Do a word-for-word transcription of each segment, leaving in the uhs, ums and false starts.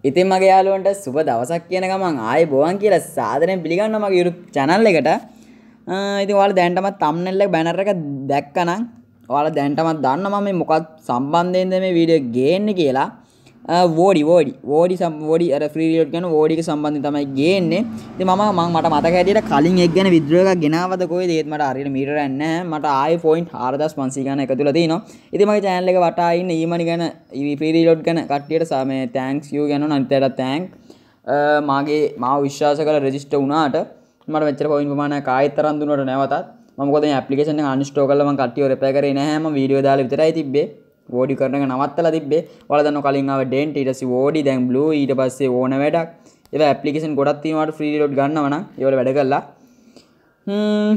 ඉතින් මගේ යාළුවන්ට සුබ දවසක් කියන ගමන් ආයේ බොවන් කියලා සාදරයෙන් පිළිගන්නවා මගේ YouTube channel එකට. ඉතින් ඔයාලා දැනටමත් thumbnail එක banner එක දැක්කනම් ඔයාලා දැනටමත් දන්නවා මම මේ මොකක් සම්බන්ධයෙන්ද මේ වීඩියෝ ගේන්නේ කියලා. Vodi Vodi Vodi සම් Vodi අර free reload කරන Vodi එක සම්බන්ධයෙන් තමයි ගේන්නේ. ඉතින් මම මම මට මතක හැටියට කලින් එක ගැන withdraw එකක් ගෙනාවද කොයිද ඒත් මට හරියට මීටර එකක් නැහැ. මට ආයේ point four thousand five hundred ගන්න එකතුලා තිනවා. ඉතින් මගේ channel එක වටා ඉන්න ඊමනි ගැන free reload ගැන කට්ටියට මේ thanks you කියනවා අනිත්යට thank. මාගේ මාව විශ්වාස කරලා register වුණාට මට මෙච්චර point ප්‍රමාණයක් ආයෙත් තරම් දුන්නාට නැවතත් මම මොකද මේ application එක uninstall කරලා මම කට්ටියව repair කරේ නැහැ. මම වීඩියෝ දාලා විතරයි තිබ්බේ. Vodi කරන එක නවත්තලා තිබ්බේ. ඔයාලා දන්නවා කලින් ආව dent ඊට පස්සේ Vodi දැන් blue ඊට පස්සේ ඕන වැඩක්. ඒවා ඇප්ලිකේෂන් ගොඩක් තියෙනවාට free reload ගන්නවා නම් ඒවල වැඩ කළා. හ්ම්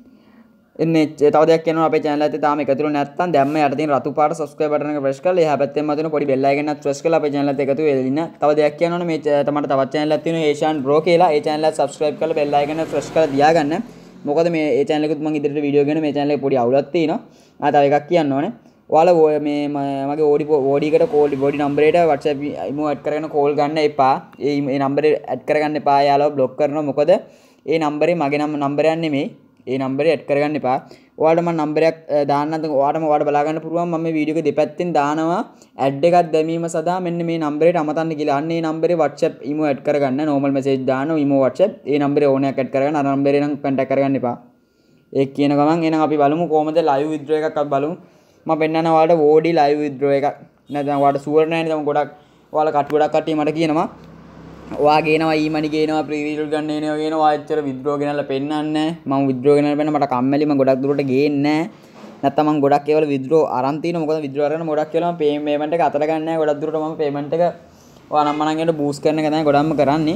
එන්නේ තව දෙයක් කියනවා අපේ channel එකේ තාම එකතුරු නැත්නම් දැම්ම යට තියෙන රතු පාට subscribe button එක press කරලා එහා පැත්තෙන් මතුවෙන පොඩි bell icon එකත් press කරලා අපේ channel එකට එකතු වෙන්න. තව දෙයක් කියනවනේ මේ තමන්ට තවත් channel එකක් තියෙනවා Asian Bro කියලා. ඒ channel එක subscribe කරලා bell icon එක press කරලා තියාගන්න. මොකද මේ ඒ channel එකෙත් මම ඉදිරියට වීඩියෝ ගන්න මේ channel එකේ පොඩි අවුලක් තියෙනවා. ආ තව එකක් කියන්න ඕනේ. ඔයාලා මේ මගේ Vodi Vodi එකට call Vodi number එකට WhatsApp imo add කරගෙන call ගන්න එපා. ඒ මේ number එක add කරගන්න එපා. යාළුවා block කරනවා. මොකද ඒ number එක මගේ නම් number එකක් නෙමෙයි. ඒ number එක add කරගන්න එපා. ඔයාලට මම number එකක් දාන්නම්. ඔයාලටම ඔයාලට බලා ගන්න පුළුවන්. මම මේ වීඩියෝ එක දෙපැත්තෙන් දානවා. add එකක් දැමීම සඳහා මෙන්න මේ number එකට අමතන්න කියලා. අන්න ඒ number එක WhatsApp imo add කරගන්න. normal message දානවා imo WhatsApp. ඒ number එක ඕනෑක් add කරගන්න. අර number එක නම් contact කරගන්න එපා. ඒක කියන ගමන් එහෙනම් අපි බලමු කොහොමද live withdraw එකක් අපි බලමු. මම පෙන්නන ඔයාලට Vodi live withdraw එකක්. නැත්නම් ඔයාලට ෂුවර් නැහැ නේද? මම ගොඩක් ඔයාලා කටු ගොඩක් කට්ටිය මට කියනවා. ඔයා ගේනවා e-money ගේනවා free reload ගන්න එනවා කියනවා. ඔයා ඇත්තට withdraw ගෙනල්ලා පෙන්නන්නේ නැහැ. මම withdraw ගෙනල්ලා පෙන්න මට කම්මැලි. මම ගොඩක් දුරට ගේන්නේ නැහැ. නැත්නම් මම ගොඩක් ඒවල withdraw අරන් තිනවා. මොකද withdraw අරගෙන ගොඩක් ඒවල මම payment එක අතර ගන්න නැහැ. ගොඩක් දුරට මම payment එක ඔයා නම් මනම් එන්න boost කරන එක තමයි ගොඩක්ම කරන්නේ.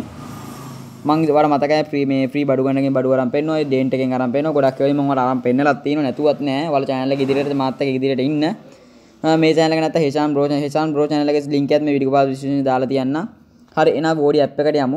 මම ඔයාලා මතකයි free මේ free බඩු ගන්නකින් බඩු අරන් පෙන්නනවා. ඒ dent එකෙන් අරන් පෙන්නනවා. ගොඩක් ඒවල මම ඔයාලා අරන් පෙන්නලා තියෙනවා. නැතුවත් නෑ. ඔයාලා channel එක ඉදිරියට මාත් එක්ක ඉදිරියට ඉන්න. මේ channel එක නැත්නම් Hesan Bro Hesan Bro channel එකේ link එකත් මේ වීඩියෝ පාස් description එකේ දාලා තියන්න. හරි එහෙනම් Vodi app එකට යමු.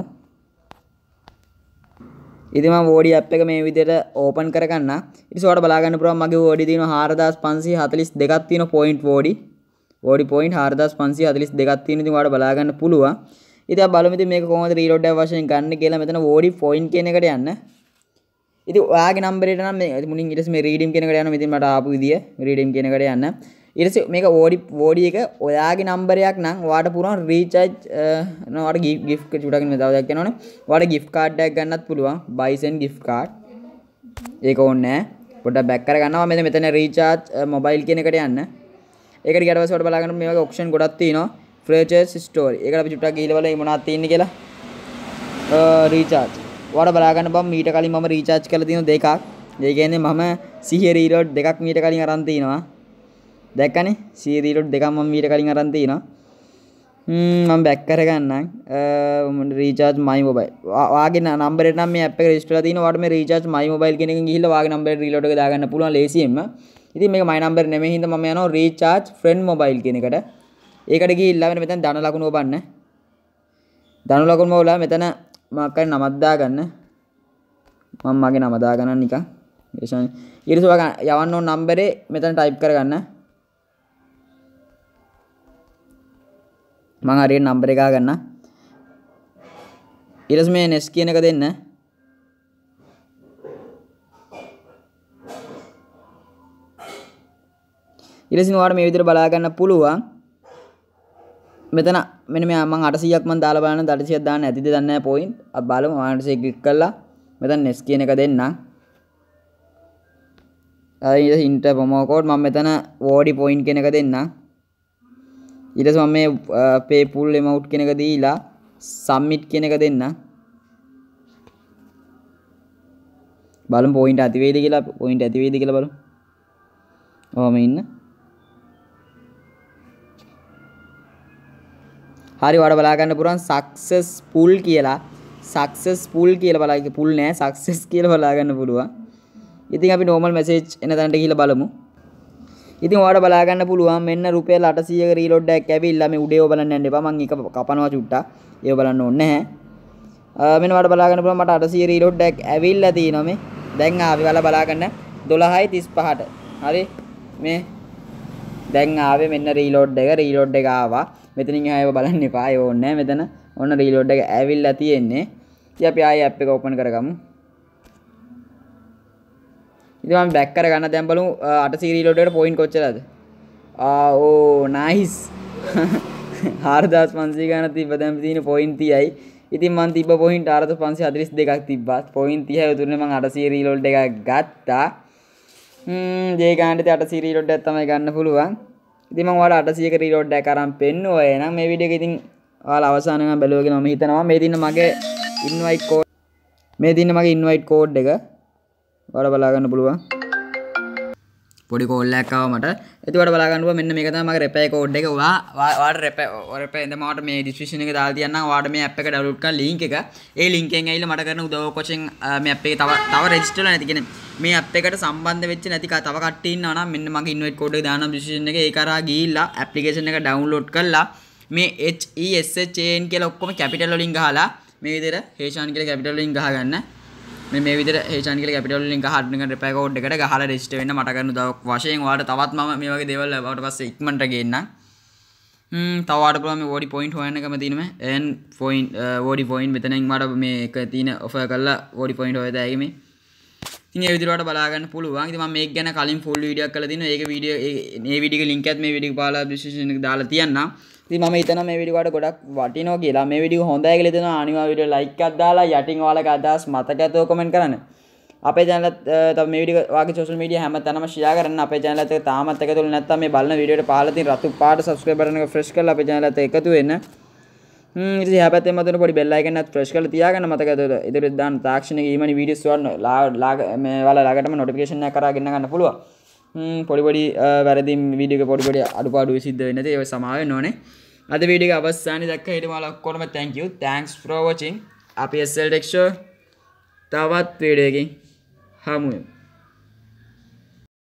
ඉතින් මම Vodi app එක මේ විදිහට open කරගන්න. ඊට පස්සේ ඔයාලට බලා ගන්න පුළුවන් මගේ Vodi තියෙනවා four thousand five hundred forty-two ක් තියෙනවා point Vodi. Vodi point four thousand five hundred forty-two ක් තියෙනවා. ඉතින් ඔයාලට බලා ගන්න පුළුවන්. ඉතින් අපි බලමු ඉතින් මේක කොහොමද reload එක වශයෙන් ගන්න කියලා. මෙතන Vodi point කියන එකට යන්න. ඉතින් ඔයාගේ number එකට නම් මේ මුලින් ඊට පස්සේ මේ redeem කියන එකට යනවා. ඉතින් මට ආපු විදිය redeem කියන එකට යන්න. ඊට පස්සේ මේක Vodi Vodi එක ඔයාගේ number එකක් නම් ඔයාට පුළුවන් recharge ඔයාට gift චුටක් මේ තව දෙයක් කියනවනේ. ඔයාට gift card එකක් ගන්නත් පුළුවන්. buy send gift card. ඒක ඕනේ නැහැ. පොඩ්ඩක් back කරගන්නවා. මෙතන මෙතන recharge mobile කියන එකට යන්න. ඒකට ගියට පස්සේ ඔයාලට බලා ගන්න මේ වගේ option ගොඩක් තියෙනවා. purchase story. ඒකට අපි චුට්ටක් ගිහිල්ලා බලමු මොනවද තියෙන්නේ කියලා. recharge. ඔයාලා බලා ගන්න බම් මීට කලින් මම recharge කරලා තියෙන දෙකක්. ඒ කියන්නේ මම සිහිය reload දෙකක් මීට කලින් අරන් තිනවා. දැක්කනේ සිහිය reload දෙකක් මම මීට කලින් අරන් තිනවා. හ්ම් මම back කරගන්නම්. recharge my mobile. ඔයාගේ number එකට නම් මේ app එක register කරලා තිනවා. ඔයාලට මේ recharge my mobile කියන එකෙන් ගිහිල්ලා ඔයාගේ number එකට reload එක දාගන්න පුළුවන් ලේසියෙන්ම. ඉතින් මේක my number නෙමෙයි හින්දා මම යනවා recharge friend mobile කියන එකට. ඒකට ගිහිල්ලා මෙතන ධන ලකුණ ඔබන්න. ධන ලකුණ මොවලා මෙතන මම කරේ නමක් දාගන්න. මම මගේ නම දාගන්න නිකන්. ඊට පස්සේ ඔයා යවන්න ඕන නම්බරේ මෙතන ටයිප් කරගන්න. මම හරියට නම්බර එක ගන්න. ඊට පස්සේ මේ next කියන එක දෙන්න. ඊට පස්සේ ඔයාලට මේ විදිහට බලා ගන්න පුළුවන්. මෙතන මෙන්න මේ මම eight hundred ක් මම දාලා බලන්න eight hundred ක් දාන්න ඇතිද දන්නේ නැහැ point. අපි බලමු eight hundred ක් ක්ලික් කරලා මෙතන next කියන එක දෙන්න. ඊට පස්සේ enter promo code මම මෙතන Vodi point කියන එක දෙන්න. ඊට පස්සේ මම මේ pay full amount කියන එක දීලා submit කියන එක දෙන්න. බලමු point ඇති වෙයිද කියලා point ඇති වෙයිද කියලා බලමු. ඔහොම ඉන්න. හරි ඔයාලා බලා ගන්න පුරන් successful කියලා successful කියලා බලා full නෑ success කියලා බලා ගන්න පුළුවන්. ඉතින් අපි normal message එන තැනට ගිහිල්ලා බලමු. ඉතින් ඔයාලා බලා ගන්න පුළුවන් මෙන්න රුපියල් eight hundred ක reload එකක් ඇවිල්ලා මේ උඩේව බලන්න යන්න එපා. මම එක කපනවා චුට්ටක්. ඒව බලන්න ඕනේ නැහැ. මෙන්න ඔයාලා බලා ගන්න පුළුවන් මට eight hundred reload එකක් ඇවිල්ලා තියෙනවා මේ. දැන් ආවේ ඔයාලා බලා ගන්න twelve thirty-five ට. හරි මේ දැන් ආවේ මෙන්න reload එක reload එක ආවා. මෙතනින් ආයෙව බලන්න එපා. ඒ ඕනේ නැහැ. මෙතන ඔන්න රීලෝඩ් එක ඇවිල්ලා තියෙන්නේ. ඉතින් අපි ආයෙ app එක open කරගමු. ඉතින් මම back කරගන්න දැන් බලමු eight C රීලෝඩ් එකට point කොච්චරද? ආ ඕ nice. four thousand five hundred ගානක් තිබ්බ දැන් තියෙන point thirty යි. ඉතින් මම තිබ්බ point four thousand five hundred forty-two ක් තිබ්බා. point thirty උතුරනේ මම eight C රීලෝඩ් එකක් ගත්තා. හ්ම් ජේ ගානට eight C රීලෝඩ් එකක් තමයි ගන්න පුළුවන්. ඉතින් මම ඔයාලට eight C එක රීලෝඩ් එකක් අරන් පෙන්නුවා. එහෙනම් මේ වීඩියෝ එක ඉතින් ඔයාලා අවසාන වෙනකම් බැලුවා කියලා මම හිතනවා. මේ දින මගේ invite code මේ දින මගේ invite code එක ඔයාලා බලා ගන්න පුළුවන්. පොඩි කෝල් එකක් ආවා මට. එතකොට බලා ගන්නවා මෙන්න මේක තමයි මගේ repair code එක. ඔයා ඔයාලට repair repair ඉඳ මට මේ description එකේ දාලා තියන්නම්. ඔයාලට මේ app එක download කරලා link එක. ඒ link එකෙන් ඇවිල්ලා මට කරන උදව්වක් වශයෙන් මේ app එකේ තව තව register වෙලා නැති කියන්නේ මේ app එකට සම්බන්ධ වෙච්ච නැති තව කට්ටිය ඉන්නවා නම් මෙන්න මගේ invite code එක දානවා description එකේ. ඒක කරා ගිහිල්ලා application එක download කරලා මේ H E S H A N කියලා ඔක්කොම capital වලින් ගහලා මේ විදිහට හේෂාන් කියලා capital වලින් ගහගන්න. මේ මේ විදිහට හේෂාන් කියලා capital වලින් ගහන්න ගන්න repair code එකට ගහලා register වෙන්න මට කරන උදව්වක් වශයෙන් ඔයාලට තවත් මම මේ වගේ දේවල් වට පස්සේ ඉක්මනට ගේන්නම්. හ්ම් තව ඔයාලට පුළුවන් මේ Vodi point හොයන්න කම තියෙන මේ n point Vodi point මෙතනින් මට මේ එක තියෙන offer කරලා Vodi point හොයද ඇයි මේ. ඉතින් ඒ විදිහට ඔයාලට බලා ගන්න පුළුවන්. ඉතින් මම මේක ගැන කලින් full video එකක් කරලා තිනවා. ඒක වීඩියෝ මේ වීඩියෝ එකේ link එකත් මේ වීඩියෝ එක පාලා description එකේ දාලා තියන්නම්. ඉතින් මම හිතනවා මේ වීඩියෝ එකට ගොඩක් වටිනවා කියලා. මේ වීඩියෝ හොඳයි කියලා හිතනවා. අනිවාර්ය වීඩියෝ like එකක් දාලා යටින් ඔයාලගේ අදහස් මතක ඇතුව comment කරන්න. අපේ channel එකත් තව මේ වීඩියෝ වාගේ social media හැම තැනම share කරන්න. අපේ channel එකත් තාමත් එකතුල නැත්නම් මේ බලන වීඩියෝ එකට පහළ තියෙන රතු පාට subscribe button එක fresh කරලා අපේ channel එකත් එකතු වෙන්න. හ්ම් ඉතින් එහා පැත්තේ මතුවෙන පොඩි bell icon එකත් fresh කරලා තියාගන්න මතක ඇතුව. ඉදිරියට දාන තාක්ෂණික ඊමණි videos වල මේ වල ළඟටම notification එක කරා ගෙන්න ගන්න පුළුවන්. හ්ම් පොඩි පොඩි වැරදි වීඩියෝ එක පොඩි පොඩි අඩුපාඩු සිද්ධ වෙන්නේ නැති ඒව සමාව වෙන්න ඕනේ. අද වීඩියෝ එක අවසානයේ දැක්ක හිටම ඔයාලා ඔක්කොටම thank you. Thanks for watching. අපි S L Tech Show තවත් වීඩියෝ එකකින් හමු වෙමු.